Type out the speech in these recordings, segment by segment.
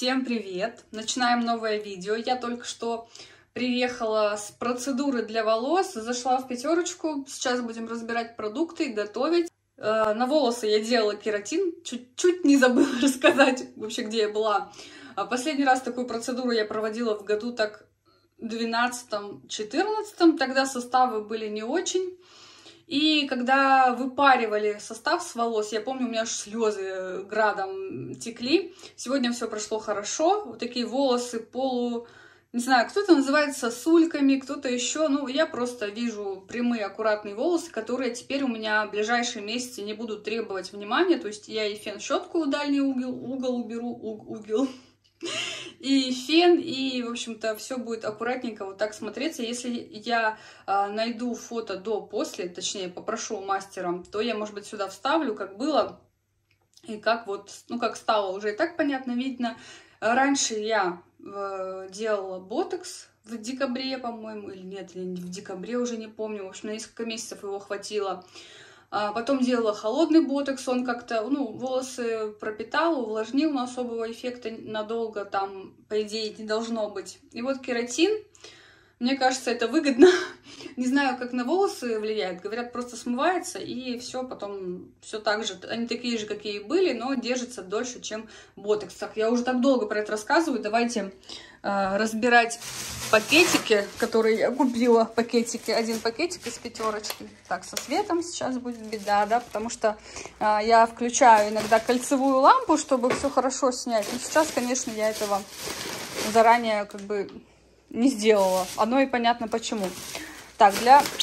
Всем привет! Начинаем новое видео. Я только что приехала с процедуры для волос, зашла в пятерочку. Сейчас будем разбирать продукты, готовить. На волосы я делала кератин. Чуть не забыла рассказать вообще, где я была. Последний раз такую процедуру я проводила в году так 12-14. Тогда составы были не очень. И когда выпаривали состав с волос, я помню, у меня аж слезы градом текли. Сегодня все прошло хорошо. Вот такие волосы не знаю, кто-то называет сосульками, кто-то еще. Ну, я просто вижу прямые, аккуратные волосы, которые теперь у меня в ближайшие месяцы не будут требовать внимания. То есть я и фен-щетку в дальний угол уберу, и фен, и, в общем-то, все будет аккуратненько вот так смотреться. Если я найду фото до-после, точнее, попрошу у мастера, то я, может быть, сюда вставлю, как было, и как вот, ну, как стало, уже и так понятно, видно. Раньше я делала ботокс в декабре, по-моему, или нет, или в декабре, уже не помню, в общем, на несколько месяцев его хватило. Потом делала холодный ботокс, он как-то, ну, волосы пропитал, увлажнил, но особого эффекта надолго там, по идее, не должно быть. И вот кератин, мне кажется, это выгодно. Не знаю, как на волосы влияет. Говорят, просто смывается, и все потом, все так же. Они такие же, какие и были, но держатся дольше, чем ботокс. Так, я уже так долго про это рассказываю. Давайте разбирать пакетики, которые я купила. Пакетики. Один пакетик из пятерочки. Так, со светом сейчас будет беда, да, потому что я включаю иногда кольцевую лампу, чтобы все хорошо снять. Но сейчас, конечно, я этого заранее как бы не сделала. Оно и понятно почему. Так,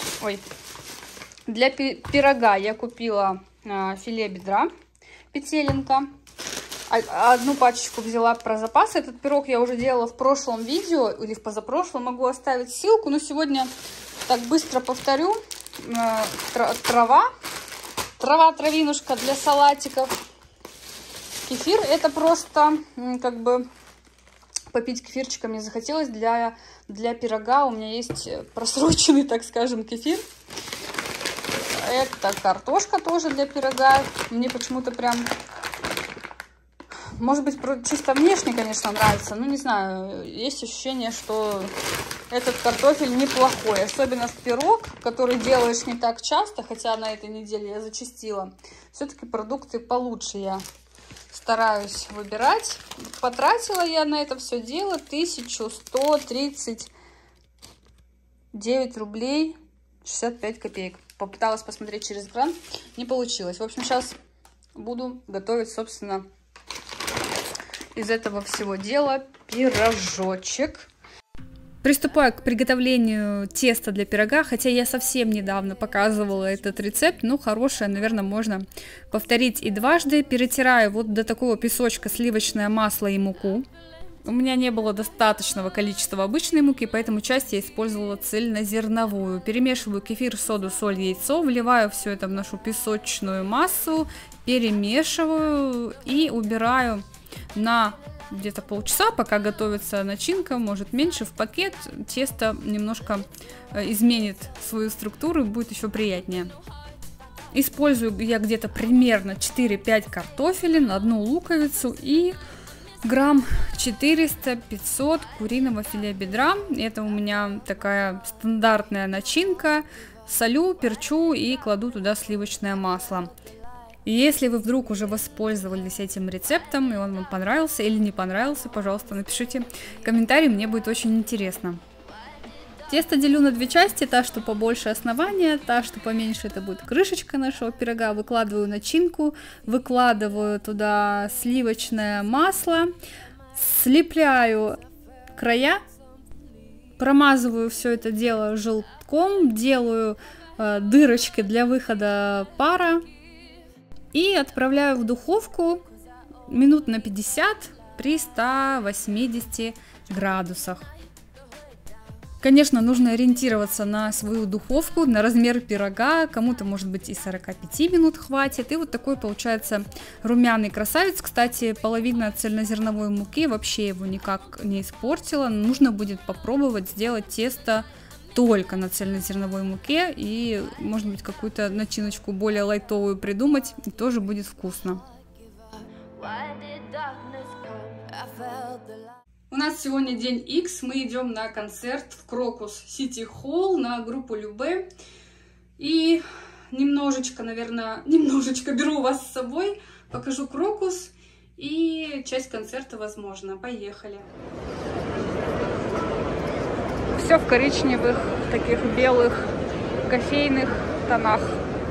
для пирога я купила филе бедра, петелинка. Одну пачечку взяла про запас. Этот пирог я уже делала в прошлом видео или в позапрошлом. Могу оставить ссылку, но сегодня так быстро повторю. Травинушка для салатиков. Кефир, это просто как бы попить кефирчика мне захотелось для пирога. У меня есть просроченный, так скажем, кефир. Это картошка тоже для пирога. Мне почему-то прям, может быть, чисто внешне, конечно, нравится. Но не знаю, есть ощущение, что этот картофель неплохой. Особенно в пирог, который делаешь не так часто, хотя на этой неделе я зачастила. Все-таки продукты получше я стараюсь выбирать. Потратила я на это все дело 1139 рублей 65 копеек. Попыталась посмотреть через экран, не получилось. В общем, сейчас буду готовить, собственно, из этого всего дела пирожочек. Приступаю к приготовлению теста для пирога, хотя я совсем недавно показывала этот рецепт, но хорошее, наверное, можно повторить и дважды. Перетираю вот до такого песочка сливочное масло и муку. У меня не было достаточного количества обычной муки, поэтому часть я использовала цельнозерновую. Перемешиваю кефир, соду, соль, яйцо, вливаю все это в нашу песочную массу, перемешиваю и убираю на где-то полчаса, пока готовится начинка, может меньше, в пакет. Тесто немножко изменит свою структуру и будет еще приятнее. Использую я где-то примерно 4-5 картофелин, одну луковицу и грамм 400-500 куриного филе бедра. Это у меня такая стандартная начинка. Солю, перчу и кладу туда сливочное масло. И если вы вдруг уже воспользовались этим рецептом, и он вам понравился или не понравился, пожалуйста, напишите комментарий, мне будет очень интересно. Тесто делю на две части, та, что побольше основания, та, что поменьше, это будет крышечка нашего пирога. Выкладываю начинку, выкладываю туда сливочное масло, слепляю края, промазываю все это дело желтком, делаю дырочки для выхода пара. И отправляю в духовку минут на 50 при 180 градусах. Конечно, нужно ориентироваться на свою духовку, на размер пирога. Кому-то, может быть, и 45 минут хватит. И вот такой получается румяный красавец. Кстати, половина цельнозерновой муки вообще его никак не испортила. Нужно будет попробовать сделать тесто только на цельнозерновой муке и, может быть, какую-то начиночку более лайтовую придумать, и тоже будет вкусно. У нас сегодня день X, мы идем на концерт в Крокус Сити Холл на группу Любэ. И немножечко, наверное, беру вас с собой, покажу Крокус и часть концерта, возможно. Поехали. Все в коричневых, таких белых, кофейных тонах.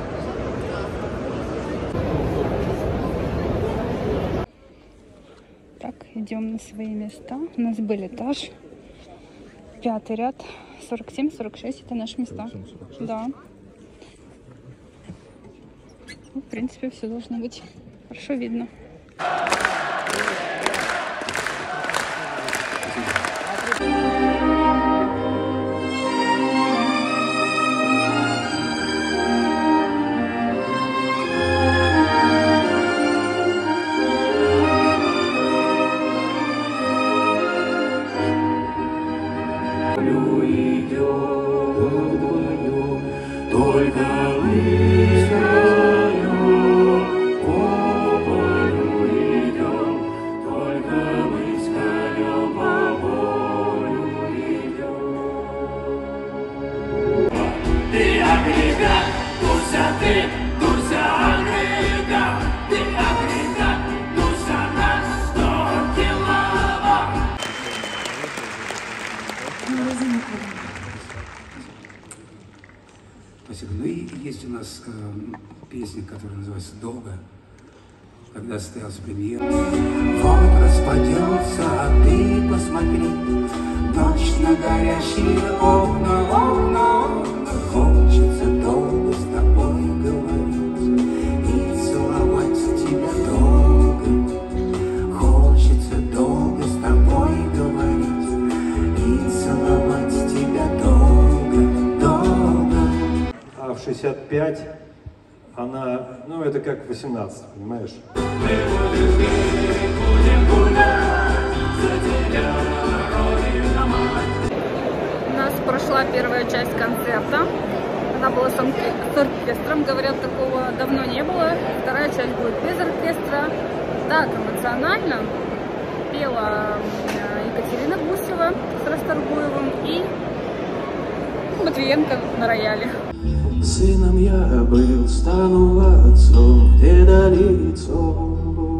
Так, идем на свои места. У нас был этаж. 5-й ряд. 47-46 это наши места. 47-46. Да. Ну, в принципе, все должно быть хорошо видно. Спасибо. Ну и есть у нас песня, которая называется «Долго», когда состоялась премьера. Вот распадется, а ты посмотри, ночь на горящие окна, окна, окна. Хочется долго с тобой говорить и целовать тебя долго. Хочется долго с тобой говорить и целовать тебя долго, долго. А в 65 она, ну это как 18, понимаешь? У нас прошла первая часть концерта. Она была с оркестром, говорят, такого давно не было. Вторая часть будет без оркестра. Так эмоционально пела Екатерина Гусева с Расторгуевым и Матвиенко на рояле. Сыном я был, стану отцом, где далецо.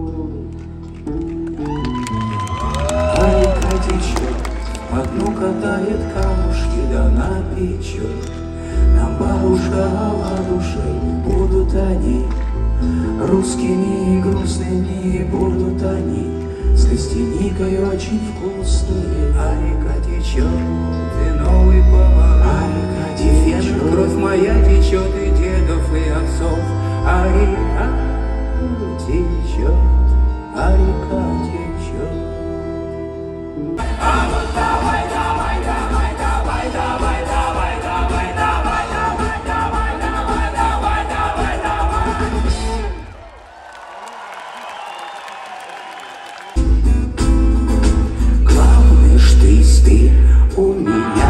А река течет, по дну катает камушки, да напечет. Нам бабушка оладушек, будут они русскими и грустными, будут они с костяникой очень вкусные. А река течет, и новый поворот, а река течет, кровь моя течет и дедов, и отцов. А река течет, а река течет. А вот давай, давай, давай, давай, давай, давай, давай, давай, давай, давай, давай, давай, давай, давай. Главное, что ты у меня.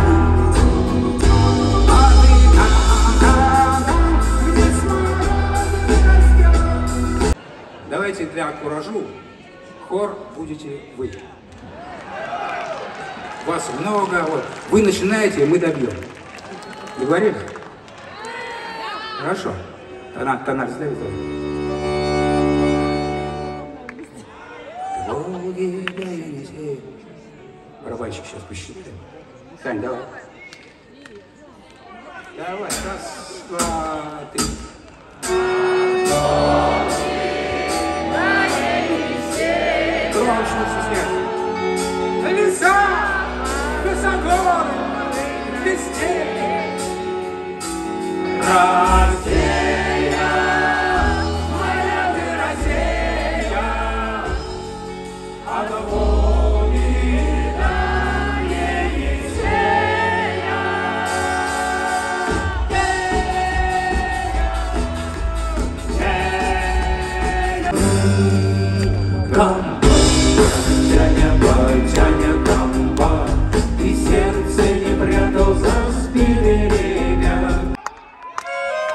Давайте для куражу хор будете вы. Вас много, вот. Вы начинаете, мы добьем. Договорились? Хорошо. Тональность сдавит. Барабанщик сейчас посчитаем. Сань, давай. Давай, раз, два, три. Громче все снять. Леса, высогоры, везде. Россия, моя ты Россия, от Волги до Енисея. Тяня камба, и сердце не прятал за спины меня.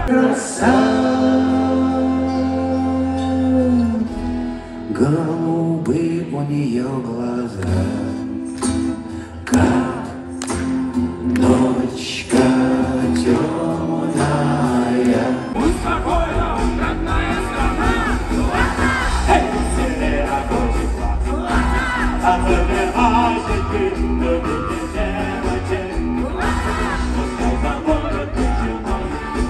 Голубые у нее глаза, как ночка темная. Будь спокойна, родная страна. Эй, севера будет плакать, а забирайте ты, любите девочек. Пускай забудут ничего.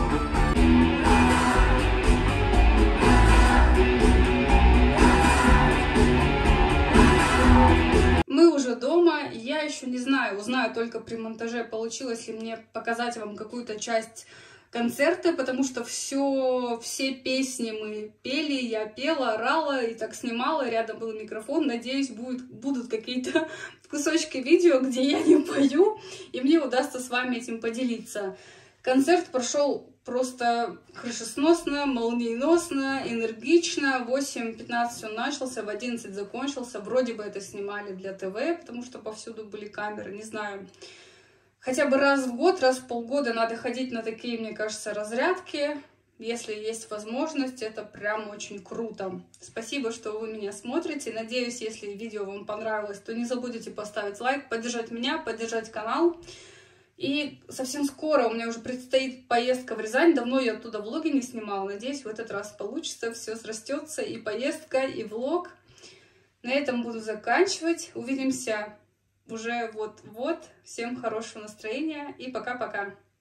Мы уже дома, я еще не знаю, узнаю только при монтаже, получилось ли мне показать вам какую-то часть концерта, потому что все песни мы пели, я пела, орала и так снимала, рядом был микрофон, надеюсь, будут какие-то кусочки видео, где я не пою, и мне удастся с вами этим поделиться. Концерт прошел просто крышесносно, молниеносно, энергично. В 8:15 он начался, в 11 закончился. Вроде бы это снимали для ТВ, потому что повсюду были камеры, не знаю. Хотя бы раз в год, раз в полгода надо ходить на такие, мне кажется, разрядки. Если есть возможность, это прям очень круто. Спасибо, что вы меня смотрите. Надеюсь, если видео вам понравилось, то не забудьте поставить лайк, поддержать меня, поддержать канал. И совсем скоро у меня уже предстоит поездка в Рязань. Давно я оттуда влоги не снимала. Надеюсь, в этот раз получится. Все срастется. И поездка, и влог. На этом буду заканчивать. Увидимся уже вот-вот. Всем хорошего настроения. И пока-пока.